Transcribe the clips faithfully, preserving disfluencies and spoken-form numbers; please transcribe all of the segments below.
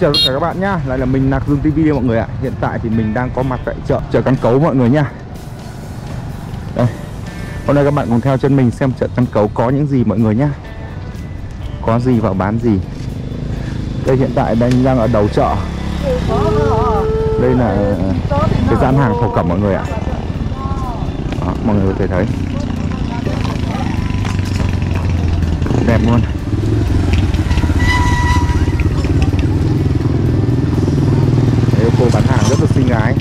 chào tất cả các bạn nhá. Lại là mình Nạc Dương ti vi đây mọi người ạ. Hiện tại thì mình đang có mặt tại chợ chợ Căn Cấu mọi người nha. Đây. Hôm nay các bạn cùng theo chân mình xem chợ Căn Cấu có những gì mọi người nhá. Có gì vào bán gì. Đây hiện tại đang đang ở đầu chợ. Đây là cái gian hàng thổ cẩm mọi người ạ. Đó, mọi người có thể thấy đẹp luôn. Đây, cô bán hàng rất là xinh gái.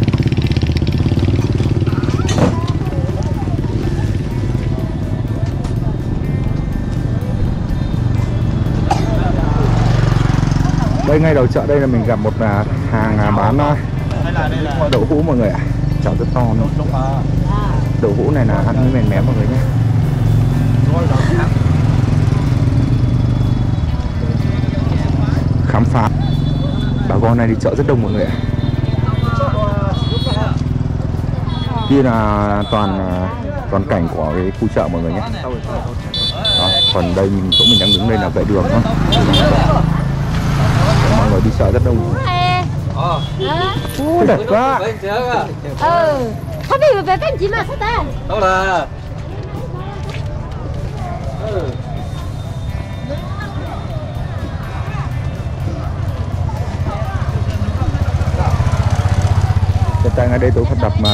Đây ngay đầu chợ đây là mình gặp một hàng bán đậu hũ mọi người ạ. Chảo rất to luôn. Đậu hũ này là ăn với mềm mém mọi người nhé. Khám phá bà con này đi chợ rất đông mọi người ạ. Kia là toàn toàn cảnh của cái khu chợ mọi người nhé. Đó, còn đây mình chỗ mình đang đứng đây là vệ đường thôi. Mọi người đi chợ rất đông. Ui, đẹp quá. Ừ. Không biết về cái gì mà sao ta? Đó là. Ừ. Hiện tại ngay đây tôi phát đập mà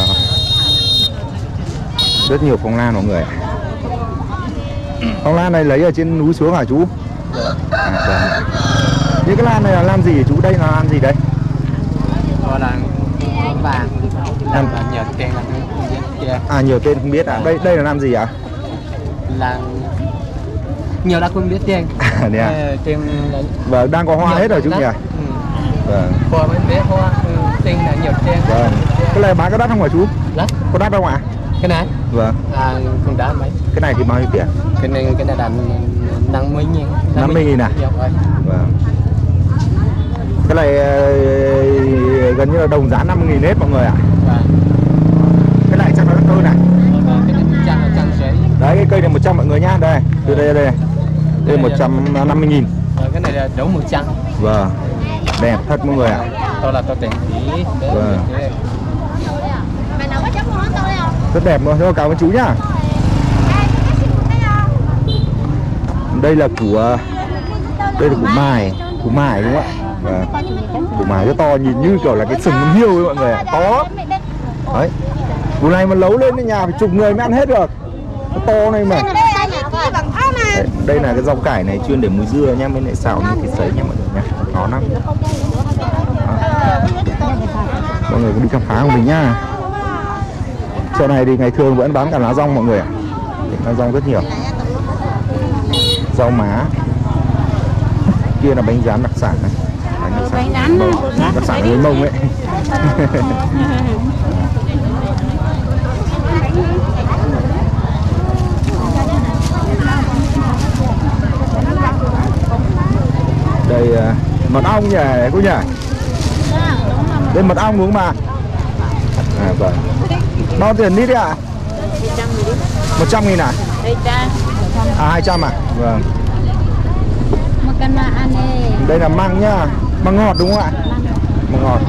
rất nhiều phong lan mọi người. Phong lan này lấy ở trên núi xuống hả chú? À, vâng. Những cái lan này là lan gì chú? Đây là lan gì đây? Đó là vàng, là nhiều tên là không biết. À nhiều tên không biết à? Đây đây là lan gì ạ? À? Là nhiều đã không biết tên. À, đấy à? Tên là... Vâng, đang có hoa hết rồi chú nhỉ? Ừ. Vâng. Hoa mới biết hoa, tên là nhiều tên. Vâng. Cái này bán có đắt không hả chú? Đắt. Có đắt không ạ? À? Cái này? Vâng. À không đắt mấy. Cái này thì bao nhiêu tiền? Cái này cái này là năm mươi nghìn. năm mươi nghìn à? Dạ, vâng. Cái này uh, gần như là đồng giá năm mươi nghìn hết mọi người ạ. À. Vâng. Cái này chắc là cây này. Vâng, cái này trăm là trăm rưỡi. Đấy cái cây này một trăm mọi người nhá. Đây, từ đây đây. Đây một trăm năm mươi nghìn. Vâng, cái này là đấu một trăm. Vâng. Đẹp thật mọi người ạ. À. Tôi là tôi tiền phí. Vâng. Rất đẹp luôn. Cảm ơn chú nhá. Đây là củ đây là củ mài, củ mài đúng không ạ? Vâng. Củ mài rất to, nhìn như kiểu là cái sừng con hiêu ấy mọi người ạ. To. Đấy. Củ này mà nấu lên đến nhà phải chục người mới ăn hết được. Nó to này mà. Đây, đây là cái rau cải này chuyên để mùi dưa nha, bên lại xào như thịt sấy nha mọi người nha. Ngon lắm. Mọi người cũng đi khám phá của mình nhá. Chợ này thì ngày thường vẫn bán cả lá rong mọi người ạ. Lá rong rất nhiều. Rau má. Kia là bánh rán đặc sản này. Bánh đặc sản, bánh đặc sản người Mông ấy. Đây uh, mật ong nhỉ cô nhỉ? Đây mật ong đúng không bà? À vâng. Bao tiền lít đấy ạ? một trăm nghìn à? À hai trăm à? Vâng. Đây là măng nhá. Măng ngọt đúng không ạ? Măng ngọt.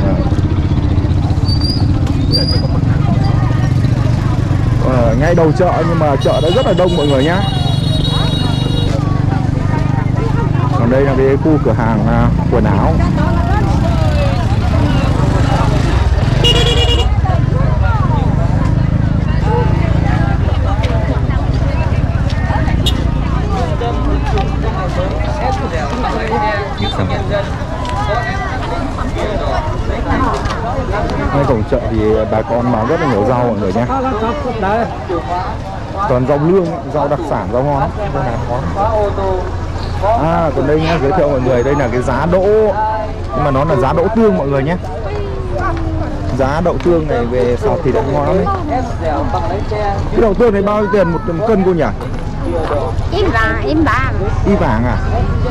Ở ngay đầu chợ nhưng mà chợ đã rất là đông mọi người nhá. Còn đây là cái khu cửa hàng uh, quần áo. Ngay cổng chợ thì bà con bán rất là nhiều rau mọi người nhé. Toàn rau lương, rau đặc sản, rau ngon. À còn đây nhá, giới thiệu mọi người, đây là cái giá đỗ. Nhưng mà nó là giá đỗ tương mọi người nhé. Giá đậu tương này về xào thịt ăn ngon lắm đấy. Cái đậu tương này bao nhiêu tiền một, một cân cô nhỉ? Im vàng, im vàng. Y vàng à?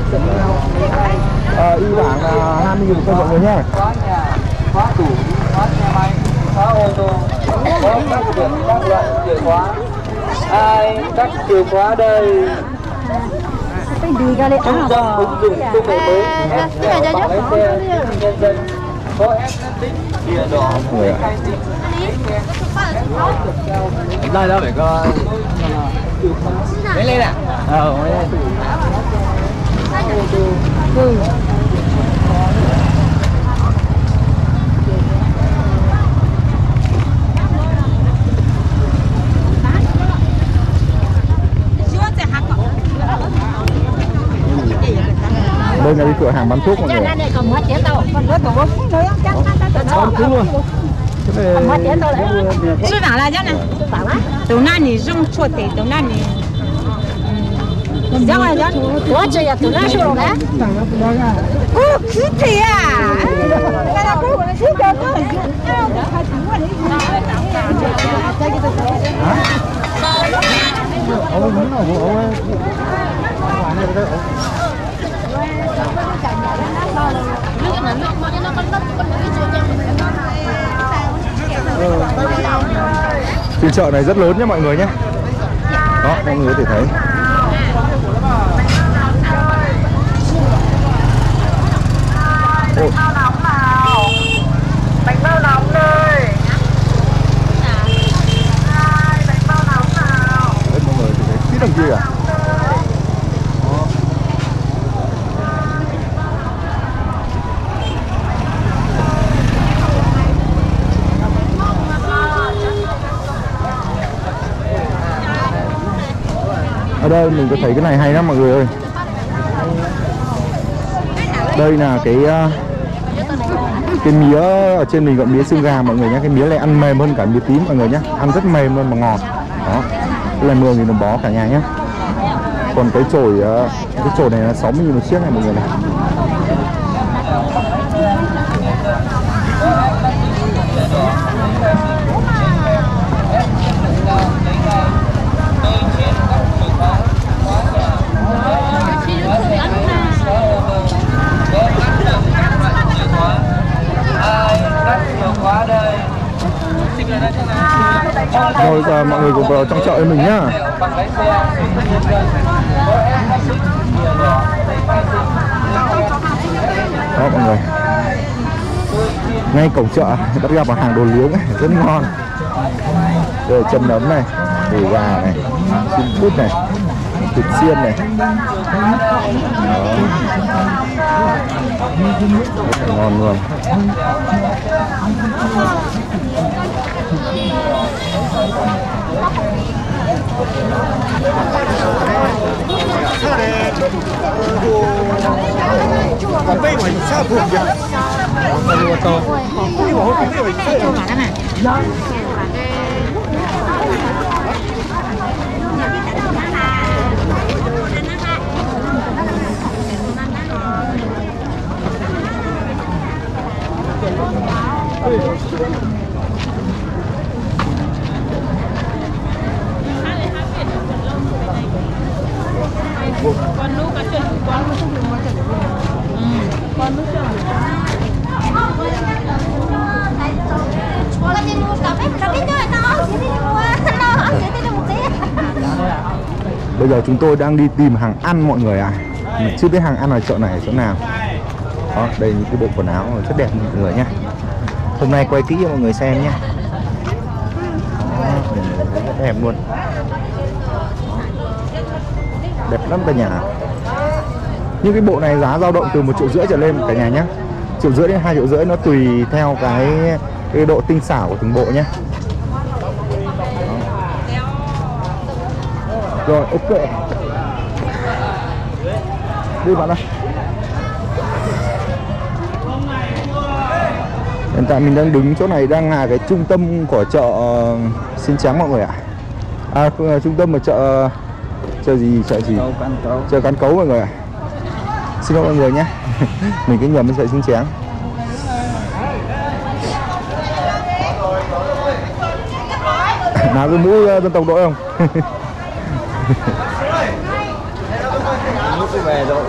À, y vàng là hai mươi nghìn một cân mọi người nhé. Khóa tủ, khóa xe máy, khóa ô tô, có các điểm các loại chìa khóa. Ai cắt chìa khóa đây? Phải đi ra đây ăn rồi. Cái này cho Người ạ. Đây đâu phải có lấy lên ạ. Ờ, lấy lên. Ừ. Đây là cái cửa hàng bán thuốc mọi người. Này còn hết trẻ tao, còn hết còn bốn nữa chắc Không cứ luôn. hết trẻ tao lại. 吃饭了，家呢？都拿你扔错的，都拿你。 讲啊讲，我这也都难受了嘞。 哦，是的呀。那那给我的谁叫我？ Phiên chợ này rất lớn nhé mọi người nhé. Đó, mọi người có thể thấy. Ồ. Bánh bao nóng đây. Bánh bao nóng nào. Đấy, mọi người thấy tí đằng kia à? Ở đây mình có thấy cái này hay lắm mọi người ơi. Đây là cái cái mía ở trên mình gọi mía xương gà mọi người nhé. Cái mía này ăn mềm hơn cả mía tím mọi người nhé. Ăn rất mềm luôn mà ngọt. Đó. Cái này mười nghìn đồng bó cả nhà nhé. Còn cái chổi cái chổi này là sáu mươi nghìn một chiếc này mọi người này. Rồi giờ mọi người cùng vào trong chợ với mình nhá. Đó mọi người. Ngay cổng chợ bắt gặp hàng đồ nướng ấy, rất ngon. Rồi chân nấm này, đùi gà này, chim cút này, thịt xiên này. Đó. Rất là ngon luôn. Con lúc cái chuyện của con không được mà chuyện con lúc chuyện Bây giờ chúng tôi đang đi tìm hàng ăn mọi người ạ. À. Mình chưa biết hàng ăn ở chợ này ở chỗ nào. Đó, đây những cái bộ quần áo rất đẹp mọi người nhé. Hôm nay quay kỹ cho mọi người xem nhé. Đó, rất đẹp luôn. Đẹp lắm cả nhà. Những cái bộ này giá dao động từ một triệu rưỡi trở lên cả nhà nhé. Triệu rưỡi đến hai triệu rưỡi, nó tùy theo cái, cái độ tinh xảo của từng bộ nhé. Rồi, ok. Đi bạn ơi. Hiện tại mình đang đứng chỗ này đang là cái trung tâm của chợ Xin Trắng mọi người ạ. À, à trung tâm ở chợ chợ gì chợ gì? Chợ Cán Cấu mọi người ạ. Xin lỗi mọi người nhé. Mình cứ nhầm với chợ Xin Trắng. Nào cái mũ dân tộc đội không? Về rồi.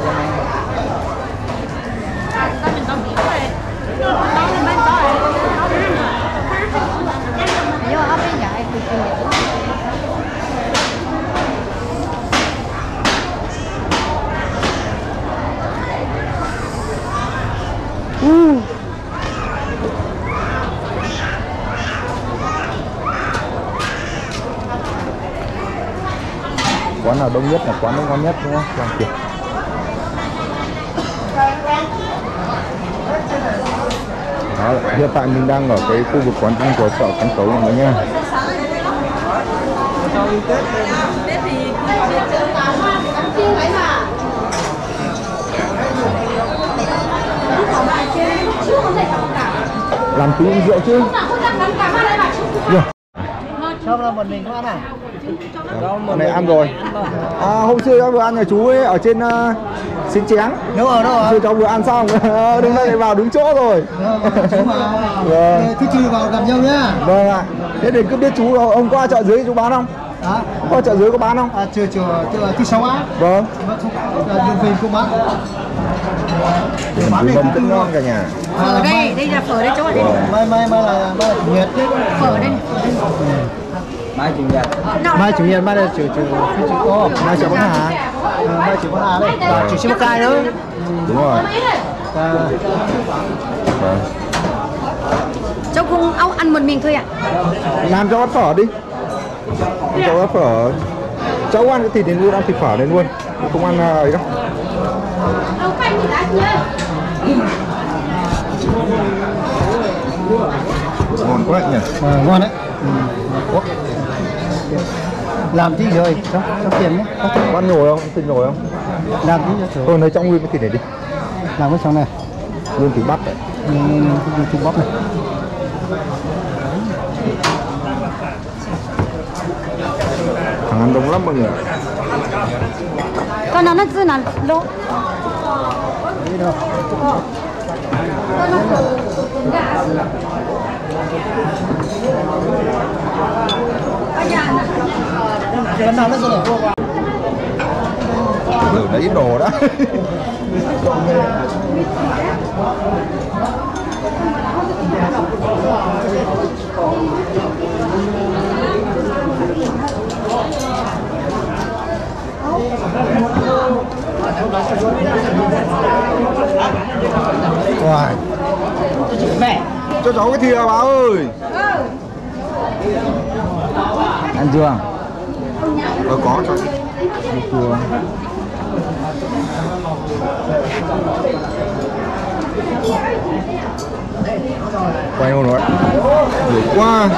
Quán nào đông nhất là quán nó ngon nhất đúng không? Làm kiểu. Đó, hiện tại mình đang ở cái khu vực quán ăn của chợ Cắn Cấu mọi người nha. Làm tí rượu chứ. Yeah. Xong là một mình ăn à? Hôm nay ăn rồi. À, hôm xưa cháu vừa ăn nhà chú ấy ở trên uh, Xin Chén. Đúng rồi, đúng rồi. Xưa cháu vừa ăn xong, đứng đây lại vào đứng chỗ rồi. Chú mà thứ chi vào gặp nhau nhá. Vâng ạ. Thế thì cứ biết chú hôm qua chợ dưới chú bán không? Đó. Qua chợ dưới có bán không? À, chưa chưa chưa thứ sáu á. Vâng. Đường về cũng bán. Bán mầm rất ngon cả nhà. Phở đây, đây là phở đây chỗ đây. Mai mai mai là mai là chủ nhật. Phở đây. Mai chủ nhật. Mai chủ nhật mai là chủ chủ chủ cô. Mai chợ Bắc Hà. Mai chủ Bắc Hà đấy. Và chủ Sĩ Bắc Cai nữa. Đúng rồi. Vâng. Cháu không ông ăn một mình thôi ạ? Làm cho bát phở đi. Làm cho bát phở. Cháu ăn cái thịt đến luôn, ăn thịt phở đến luôn. Không ăn ấy đâu. Ngon quá nhỉ. À, ngon đấy. Ừ. Làm tí rồi, cho cho tiền nhé. Có ăn nhồi không? Thịt nhồi không? Làm tí cho Thôi lấy trong nguyên cái thịt này đi. làm cái trong này. Nguyên thịt bắp đấy. Nguyên thịt bắp này. Thằng ăn đông lắm mọi người. Con nó nó dư là lỗ. Cái nào nó sẽ để vô vào. Thử lấy ít đồ đã. Wow. Mẹ Cho cháu cái thìa bà ơi. ăn chưa? Ờ có cho. Chưa. Quay luôn rồi. Nhiều quá.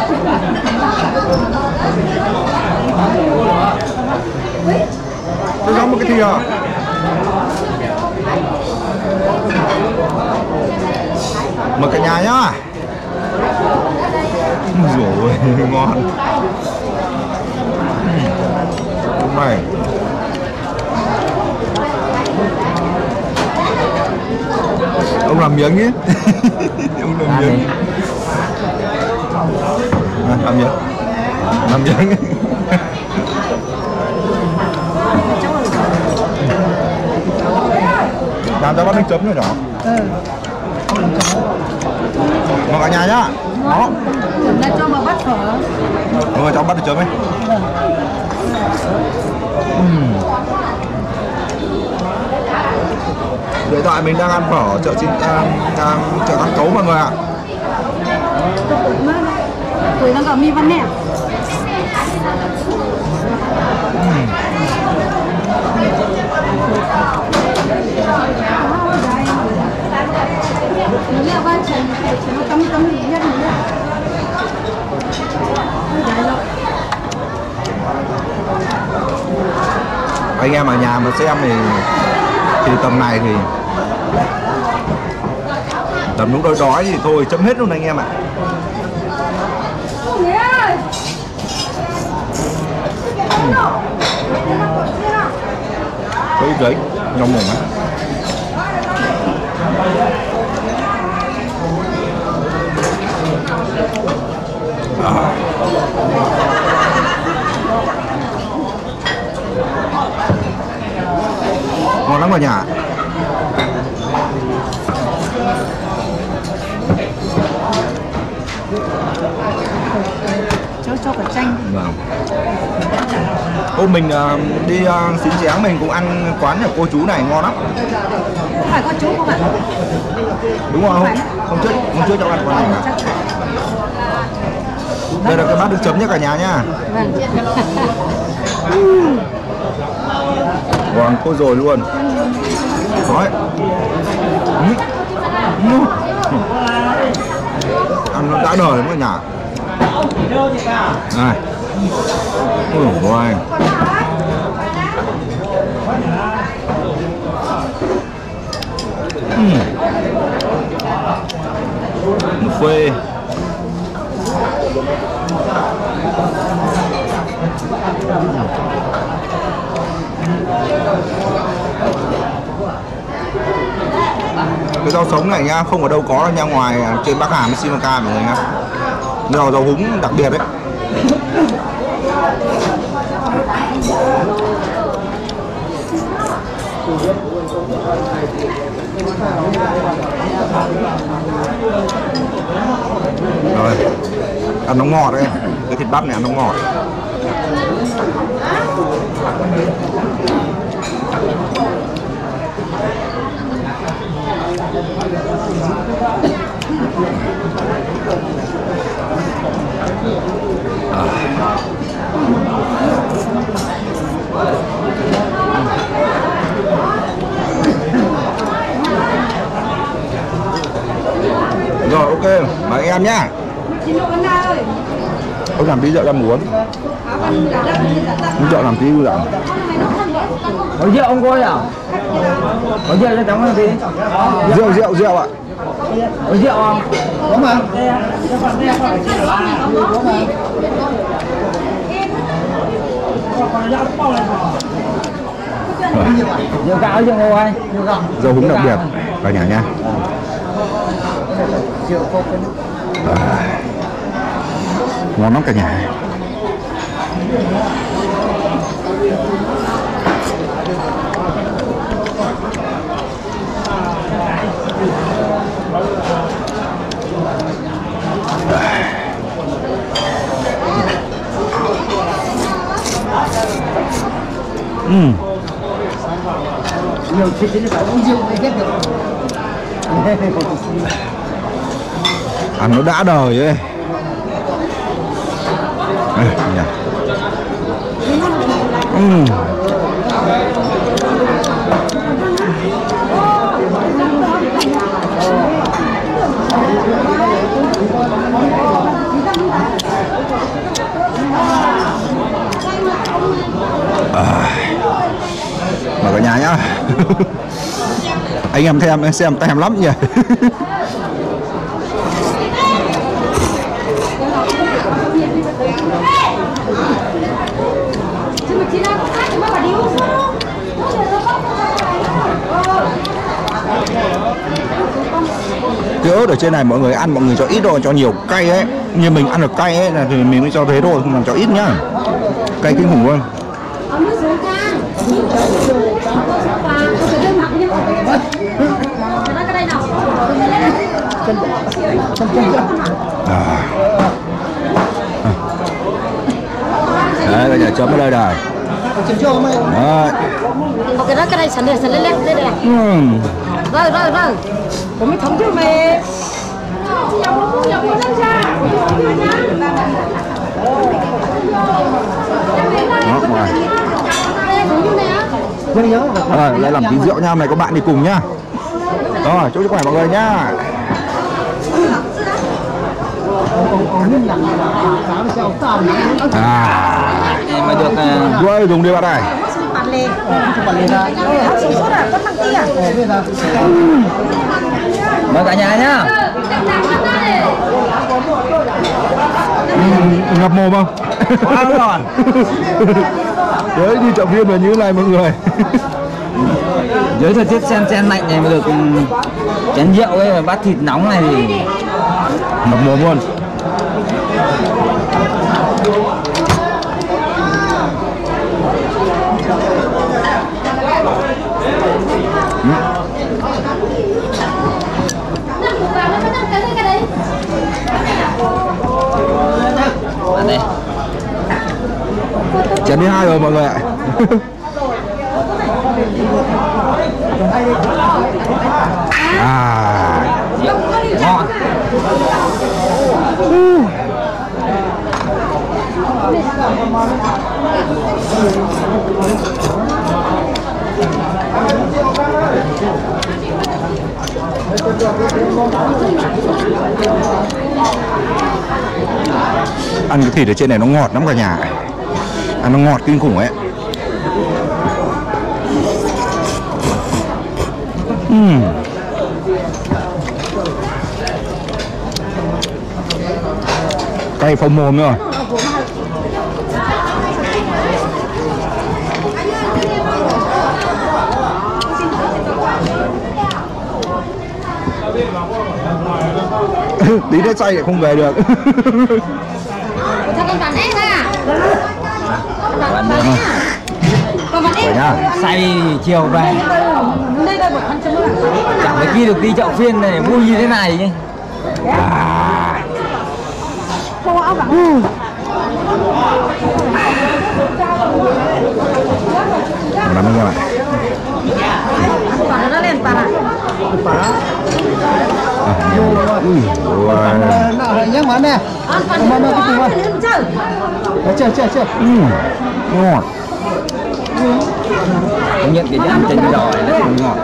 Cho cháu một cái thìa. Mời cả nhà nhá. Rồi ngon. Đúng này. Ông làm miếng nhé. Ông làm miếng. À, làm miếng. Làm miếng. Làm cho bát nước chấm rồi đó. Ừ. Mời cả nhà nhá. Đó. Tưởng là cho vào bát phở. Mọi người cháu bắt được chấm ấy. uhm. Hiện tại mình đang ăn phở ở chợ Xin à, à, chợ Cắn Cấu mọi người ạ. Tuổi nó còn mi văn nè. uhm. Anh em ở nhà mà xem thì thì tầm này thì tầm lúc đói đói thì thôi chấm hết luôn anh em ạ. uhm. Có ít giấy trong mồm á. À. Ngon lắm cả nhà. Cho cho cả chanh. Vâng. Hôm mình uh, đi uh, Xin Chén mình cũng ăn quán nhà cô chú này ngon lắm. Không phải con chú không ạ? Đúng rồi, hôm, hôm trước hôm trước cháu ăn quán này mà. Đây là cái bát nước chấm nhé cả nhà nha. Vâng. Vâng, thôi rồi luôn. Đấy. Ừ. Ừ. Ăn nó đã đời lắm cả nhà. Này. Ôi ôi. Ừ. Một phê. Cái rau sống này nhá, không ở đâu có đâu nha, ngoài trên Bắc Hàm, Simacai mọi người nhá. Rau rau húng đặc biệt đấy. Rồi, ăn nó ngọt đấy, cái thịt bắp này ăn nó ngọt. À. Rồi ok, mời em nhá. Ông làm tí rượu ra muốn. Rượu làm tí rượu. Có rượu ông coi à? Có rượu cho cháu làm gì? Rượu rượu rượu ạ. Có rượu không? Có mà. Rượu gạo rượu ngô ai? Rau húng đặc biệt cả nhà nha. À, ngon lắm cả nhà. Ừm. Nhiều chuyện thì phải uống rượu mới hết được. Ăn nó đã đời ấy. Đây, nhà. Ừm. À. Mời cả nhà nhá. Anh em thèm, em xem thèm lắm nhỉ. Cái ớt ở trên này mọi người ăn mọi người cho ít thôi, cho nhiều cay ấy. Như mình ăn được cay ấy là thì mình mới cho thế thôi, không làm cho ít nhá. Cay kinh khủng luôn. À. Đấy, bây giờ chấm ở đây này. Đấy. Cái đó cái này sẵn đây sẵn lên lên đây này. Uhm. Rồi rồi rồi. Có mấy thống chưa mẹ? Đó, ngoài. Rồi, lại làm tí rượu nha, mày có bạn đi cùng nhá. Rồi, chúc sức khỏe mọi người nhá. À, Em mà được rồi dùng đi bạn này. mời cả nhà nhá. Ừ, ngập mồm không? Quá ngon. Đấy, đi chợ phiên là như thế này mọi người. Dưới thời tiết sen sen lạnh này mà được chén rượu ấy, bát thịt nóng này thì ngập mồm luôn. ăn đây. Chén thứ hai rồi mọi người ạ. À, Ngon. Ăn cái thịt ở trên này nó ngọt lắm cả nhà. Ăn nó ngọt kinh khủng ấy. Uhm. Cay phồng mồm rồi. Tí nữa say lại không về được. Cho con bán ép à? Bạn Bán ép à? Con bán ép nhá. say chiều về đây đây một con chấm nữa. chẳng phải khi được đi chợ phiên này vui như thế này nhé. À. Không áo vàng. Nắm anh em ạ. Nó lên para. Ui, nhắc món nè. Ăn phần nó có lên chơi. Chưa chưa chưa. Ngọt. Công nhận cái ăn trên cái đồi nó cũng ngọt.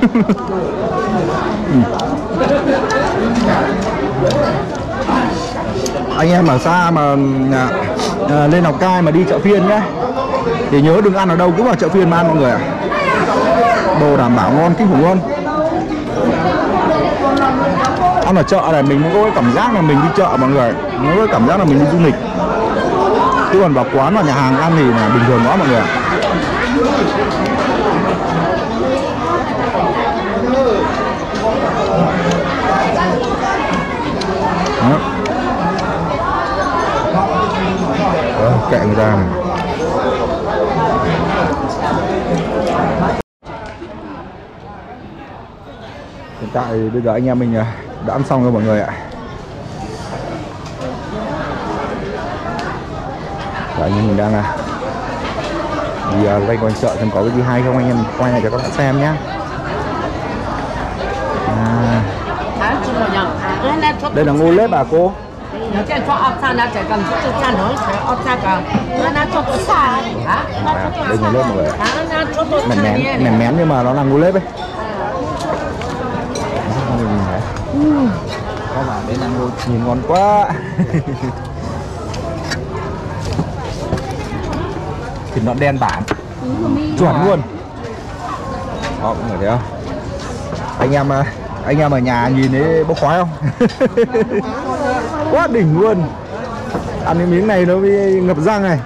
Anh em ở xa mà à, à, lên Lào Cai mà đi chợ phiên nhá, thì nhớ đừng ăn ở đâu, cứ vào chợ phiên mà ăn mọi người ạ. Đồ đảm bảo ngon kinh khủng luôn. Ăn ở chợ này mình có cái cảm giác là mình đi chợ mọi người, nó có cái cảm giác là mình đi du lịch. Chứ còn vào quán và nhà hàng ăn thì là bình thường quá mọi người ạ. Đó. Đó, kệ người ta này. Hiện tại bây giờ anh em mình đã ăn xong rồi mọi người ạ. Và anh em mình đang đi loanh quanh chợ xem có cái gì hay không, anh em quay lại cho các bạn xem nhé. À. Đây là ngô lếp à cô? À, đây ngô lếp mọi người. Mềm mén, mềm mén nhưng mà nó là ngô lếp ấy. Có mà đây là ngô, nhìn ngon quá. Thịt nó đen bản, chuẩn luôn. Đó, mọi người thấy không? Anh em anh em ở nhà nhìn thấy bốc khói không? Quá đỉnh luôn. Ăn cái miếng này nó mới ngập răng này.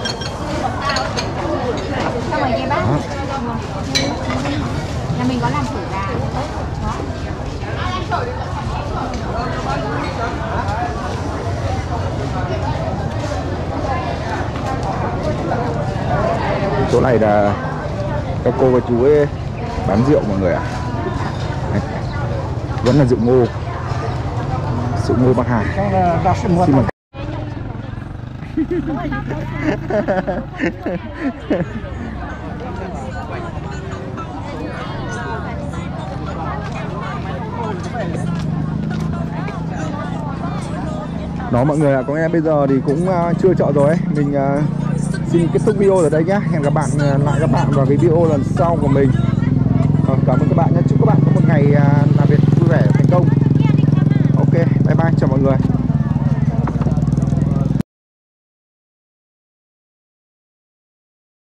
Nhà mình có làm thử gà. Chỗ này là các cô và chú ấy bán rượu mọi người ạ. À. Vẫn là rượu ngô, rượu ngô Bắc Hà. Xin mời. Đó mọi người ạ, có nghe bây giờ thì cũng uh, chưa chợ rồi ấy. Mình uh, xin kết thúc video ở đây nhé. Hẹn gặp bạn uh, lại các bạn vào cái video lần sau của mình. uh, Cảm ơn các bạn nhé. Chúc các bạn có một ngày uh,